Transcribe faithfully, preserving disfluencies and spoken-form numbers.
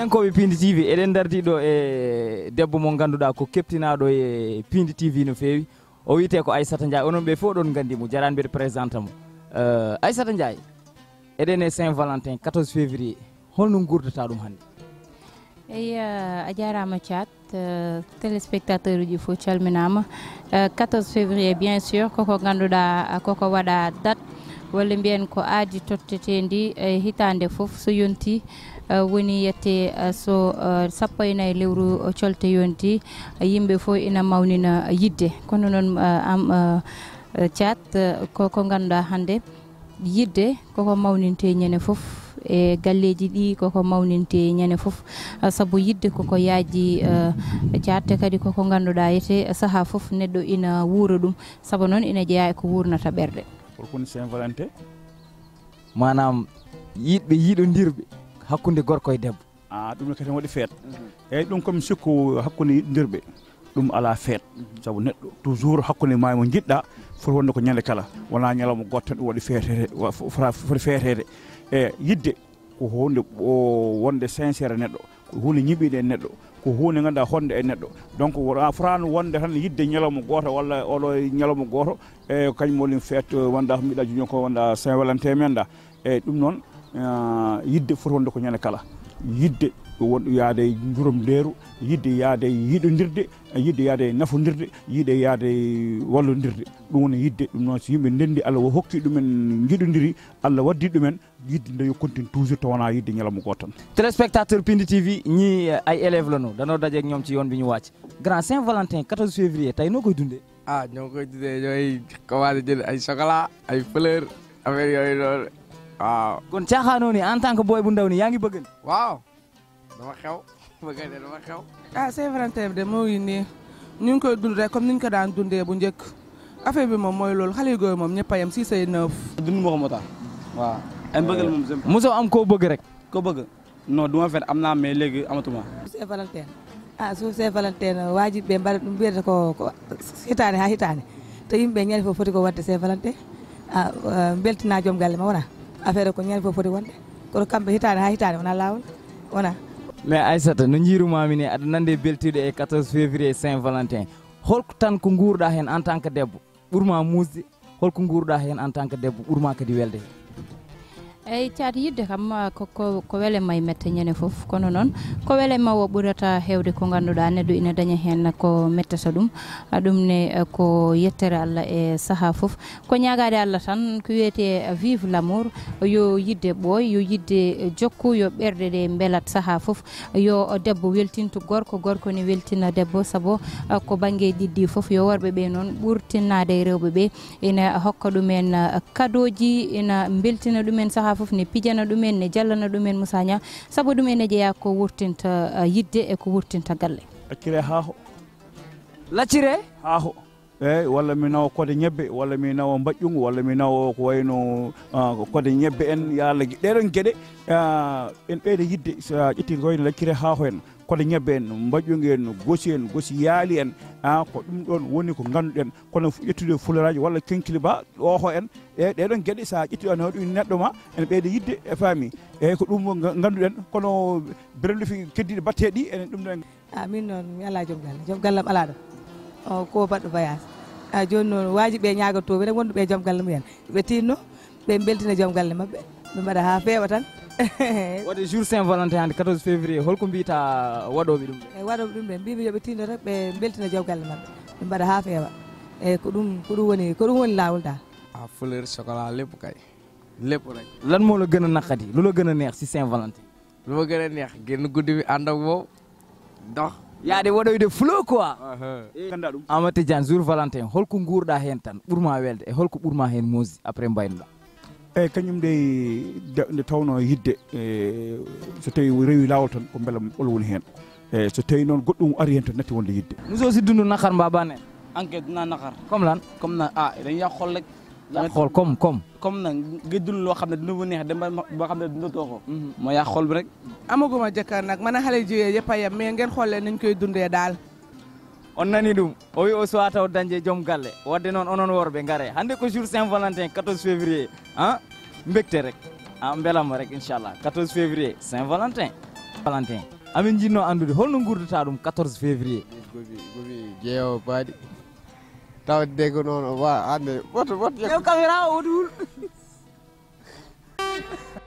heɗiyankoɓe Piindi T V eɗen dardiɗo e debbo mo ganduɗa ko keptinaɗo e Piindi T V no fewi o wiyete ko Aissata Ndiaye onon ɓe fof ɗon gandi mo jarani mbeɗa présente mo uh, Aissata Ndiaye eɗen e Saint Valentin quatorze février holno gurdata ɗum hannde? eyi a jarama Thiat uh, téléspectateur uji fof calminama uh, quatorze février bien sûr koko ganduɗa koko waɗa date walla mbiyen ko aadi tottetendi e hitande foof so yonti uh, woni yette uh, so uh, sappo e nayyi lewru colte yonti uh, yimɓe fof ina mawnina yidde kono noon uh, am uh, Thiat uh, koko ganduɗa hande yidde koko mawninte ñande foof e galleji ɗi koko mawninte ñande foof uh, saabu yidde koko yaaji uh, Thiat kadi koko ganduɗa yete saaha foof neɗɗo ina wuura ɗum saabu noon ina jeeya e ko wurnata ɓerɗe. Pourquoi Saint Valentin? Manam yiɗɓe yiɗodirɓe hakkude gorko e debbo. Ah, ɗum kadi waɗi feet. Eyyi ɗum komi sikku hakkude yiɗodirɓe ɗum ala feet. Sabu neɗɗo toujours hakkude ma mo jiɗɗa foti wonde ko ñande kala wona ñalawma goto tan ɗum waɗi feetede foti feetede. E yidde ko hunde wonde sincére neɗɗo ko hunde ñiɓide e neɗɗo ko hunde ganduɗa honde e neɗɗo donc forano wonde tan yidde ñalawma goto walla oɗo ñalawma goto e kañum woni feet wonda ko mbiɗa joni ko wonda Saint Valentin men da e ɗum noon yidde foti wonde ko ñande kala yidde won yaade juurom leeru yidde yaade yiɗodirde yidde yaade nafodirde yidde yaade wallodirde ɗum woni yidde ɗum noon so yimɓe ndendi Allah hokki ɗumen jiɗodiri Allah waddi ɗumen yidde nde yo continue toujours to wona yidde ñalawma goto tan. Téléspectateur Piindi T V ñi ay élève la no dano daje ak ñoom ci yoon bi ñu wàcc grand Saint Valentin quatorze février tey noo koy dundee. ah ñoo koy dundee ñooy commencé jël ay chocolat ay fleur affaire yooyu noonu waaw. kon caaxaanoo ni en tant que boy bu ndaw ni yaa ngi bëgg. waaw dama xew bëgg ne dama xew. ah Saint Valentin de moo ngi nii ñu ngi koy dund rek comme ni ñu ko daan dundee bu njëkk affaire bi moom mooy loolu xale yu góor moom ñëpp a yem six et neuf. dund ma ko moo tax waaw. ay mbëggal moom jëm. mosoo am koo bëgg rek. koo bëgg non du ma fen am naa mais léegi amatuma. Saint Valentin ah su Saint Valentin wajiɓe mbaɗa ɗum mbiyata ko ko hitande ha hitande to yimɓe ñande fof foti ko wadde Saint Valentin ah beltina joom galle ma wona affaire ko ñande fof foti wonde kono kamɓe hitande ha hitande wona lawol wona. mais Aissata no jiirumami ni aɗa nande beltiɗo e quatorze février Saint Valentin holko tan ko guurɗa hen en tant que debbo ɓurma musde holko guurɗa hen en tant que debbo ɓurma kadi welde hen. eyi Thiat yidde kam ko ko wele ma e mette ñande fof kono noon ko wele ma o ɓurata hewde ko ganduɗa neɗɗo ina daña hen ko mettata ɗum ɗum ne ko yettere Allah e saaha fof ko ñagade Allah tan ko wiyete vive l'amour yo yidde ɓooy yo yidde jokku yo ɓerɗe ɗe beelat saaha fof yo debbo weltinto gorko gorko ne weltina debbo saabu ko banggue ɗiɗɗi fof yo worɓe ɓe noon ɓurtinnade e rewɓe ɓe ina hokka ɗumen cadeauji ina beltina ɗumen saaha fof ne pijana ɗumen ne jallana ɗumen musaña saabu ɗum ene jeeya ko wurtinta yidde e ko wurtinta galle. Laccire haaho. Laccire haaho eyyi walla mi nawa kode ñebbe walla mi nawa mbaƴƴungu walla mi nawa ko wayno kode ñebbe en ya Allah ɗeɗon gueɗe en ɓeyde yidde so ƴetti ko wayno laccire haaho en kode ñebbe en mbaƴƴungu en gosi en gosi yaali en a ko ɗum ɗon woni ko ganduɗen kono ƴettude fularaji walla kenkili ba oho en e ɗeɗon gueɗe sa ƴetti an ɗum neɗɗo ma ene ɓeyde yidde e faami eyyi ko ɗum ganduɗen kono berlefi keddiɗe batteɗe ɗi enen ɗum ɗon. ah min noon mi ala joom galle joom gallam ala ɗo o ko baɗɗo voyage a joni noon wajiɓe ñagoto ɓe wonduɓe joom galle mumen ɓe tinno ɓe beltina joom galle mabɓe ɓe mbaɗa ha feewa tan. waɗe jour Saint Valentin hande quatorze février holko mbiyata waɗoɓe ɗum eyyi waɗoɓe ɗum ɓe mbimi yooɓe tinno tan ɓe beltina joom galle mabɓe ɓe mbaɗa ha feewa eyyi ko ɗum ko ɗum woni ko ɗum woni lawol dal. ah fleur chocolat lépp kay lépp rek. lan moo la gën a naqadi lu la gën a neex si Saint Valentin. lu ma gën a neex génn guddi bi ànd ak moom dox. yaade waɗoyde fulo quoi. kanda ɗum Amadou Tidiane jour Valentin holko guurɗa hen tan ɓurma welde e holko ɓurma hen mosi après mbaynoɗa. eyyi kañum de nde tawno yidde so tawi rewi lawol tan ko beela ɓolo woni hen eyyi so tawi noon goɗɗum ari hen tan natti wonde yidde. muso si dundu nakar mbabane enquête dinaa naqar comme lan comme na ah dañuy yàq xol rek. yàq xol comme comme comme nag nga dund loo xam ne dina bu neex dem ba xam ne dundatoo ko. moo yàq xol bi rek. amaguma jëkkër nag man a xale jigéen yëpp a yem mais ngeen xoolee nañ koy dundee daal. on nani ɗum o wi o suwa taw dañde joom galle wadde noon onon worɓe gaare hande ko jour Saint Valentin quatorze février han mbégte rek ah mbelama rek inchallah quatorze février Saint Valentin Valentin amin jinno andude holno gurdata ɗum quatorze février gomi gomi jeewo baɗi tawde ko noon wa ande woto woto caméra o woni hul